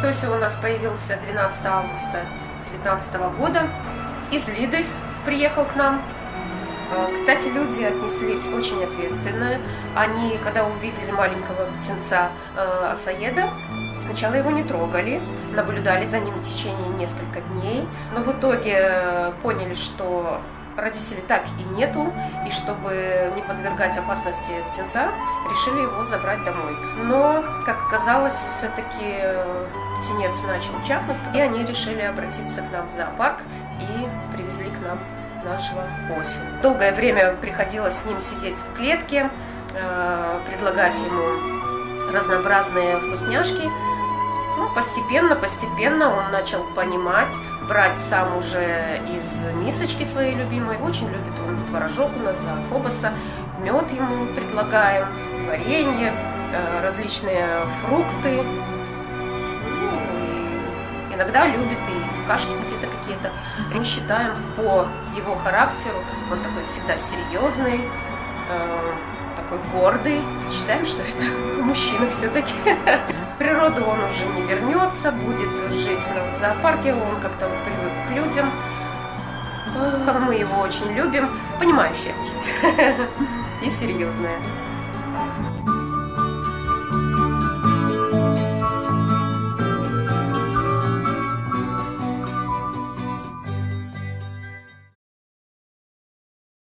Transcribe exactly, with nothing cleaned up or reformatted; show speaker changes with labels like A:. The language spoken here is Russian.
A: Тося у нас появился двенадцатого августа две тысячи девятнадцатого года. Из Лиды приехал к нам. Кстати, люди отнеслись очень ответственно. Они, когда увидели маленького птенца э, Асаеда, сначала его не трогали, наблюдали за ним в течение нескольких дней, но в итоге поняли, что родителей так и нету, и чтобы не подвергать опасности птенца, решили его забрать домой. Но, как оказалось, все-таки птенец начал чахнуть, и они решили обратиться к нам в зоопарк и привезли к нам нашего Осю. Долгое время приходилось с ним сидеть в клетке, предлагать ему разнообразные вкусняшки. Ну, постепенно, постепенно он начал понимать, брать сам уже из мисочки своей любимой. Очень любит он творожок у нас, фобоса, мед ему предлагаем, варенье, различные фрукты. Ну, и иногда любит и кашки где-то какие-то. Мы считаем по его характеру, он такой всегда серьезный, такой гордый. Считаем, что это мужчина все-таки. В природу он уже не вернется, будет жить в зоопарке, он как-то привык к людям. Мы его очень любим. Понимающая птица и серьезная.